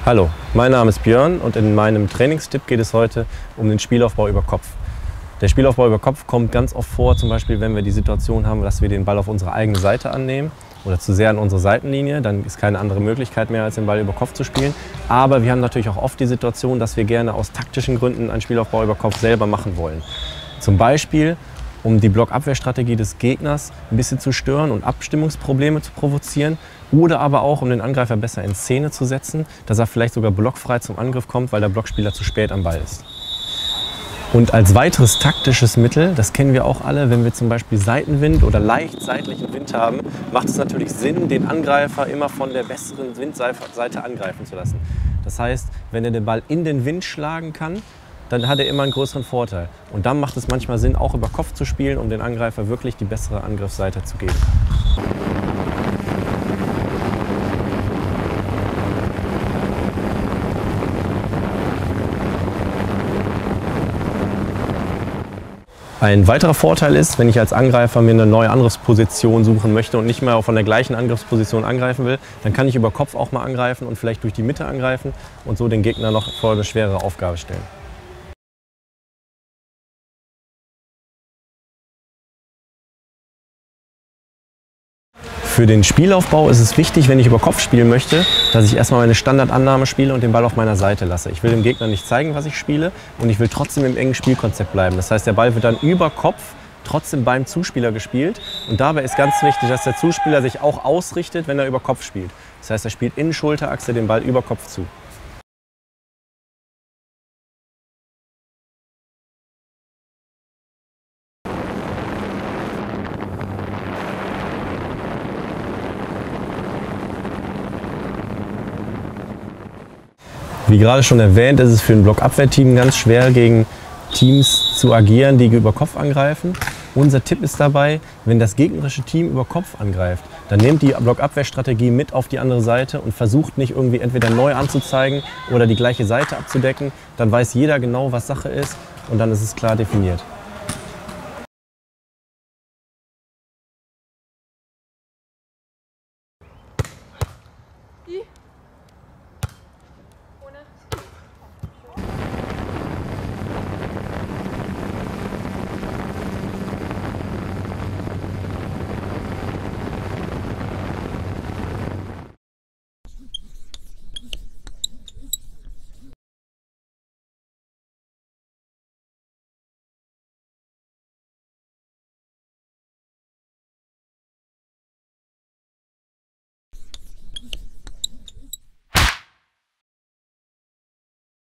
Hallo, mein Name ist Björn und in meinem Trainingstipp geht es heute um den Spielaufbau über Kopf. Der Spielaufbau über Kopf kommt ganz oft vor, zum Beispiel wenn wir die Situation haben, dass wir den Ball auf unsere eigene Seite annehmen oder zu sehr an unsere Seitenlinie, dann ist keine andere Möglichkeit mehr, als den Ball über Kopf zu spielen. Aber wir haben natürlich auch oft die Situation, dass wir gerne aus taktischen Gründen einen Spielaufbau über Kopf selber machen wollen. Zum Beispiel, um die Blockabwehrstrategie des Gegners ein bisschen zu stören und Abstimmungsprobleme zu provozieren oder aber auch, um den Angreifer besser in Szene zu setzen, dass er vielleicht sogar blockfrei zum Angriff kommt, weil der Blockspieler zu spät am Ball ist. Und als weiteres taktisches Mittel, das kennen wir auch alle, wenn wir zum Beispiel Seitenwind oder leicht seitlichen Wind haben, macht es natürlich Sinn, den Angreifer immer von der besseren Windseite angreifen zu lassen. Das heißt, wenn er den Ball in den Wind schlagen kann, dann hat er immer einen größeren Vorteil. Und dann macht es manchmal Sinn, auch über Kopf zu spielen, um den Angreifer wirklich die bessere Angriffsseite zu geben. Ein weiterer Vorteil ist, wenn ich als Angreifer mir eine neue Angriffsposition suchen möchte und nicht mehr von der gleichen Angriffsposition angreifen will, dann kann ich über Kopf auch mal angreifen und vielleicht durch die Mitte angreifen und so den Gegner noch vor eine schwere Aufgabe stellen. Für den Spielaufbau ist es wichtig, wenn ich über Kopf spielen möchte, dass ich erstmal meine Standardannahme spiele und den Ball auf meiner Seite lasse. Ich will dem Gegner nicht zeigen, was ich spiele, und ich will trotzdem im engen Spielkonzept bleiben. Das heißt, der Ball wird dann über Kopf trotzdem beim Zuspieler gespielt, und dabei ist ganz wichtig, dass der Zuspieler sich auch ausrichtet, wenn er über Kopf spielt. Das heißt, er spielt in Schulterachse den Ball über Kopf zu. Wie gerade schon erwähnt, ist es für ein Blockabwehrteam ganz schwer, gegen Teams zu agieren, die über Kopf angreifen. Unser Tipp ist dabei, wenn das gegnerische Team über Kopf angreift, dann nehmt die Blockabwehrstrategie mit auf die andere Seite und versucht nicht irgendwie entweder neu anzuzeigen oder die gleiche Seite abzudecken. Dann weiß jeder genau, was Sache ist, und dann ist es klar definiert.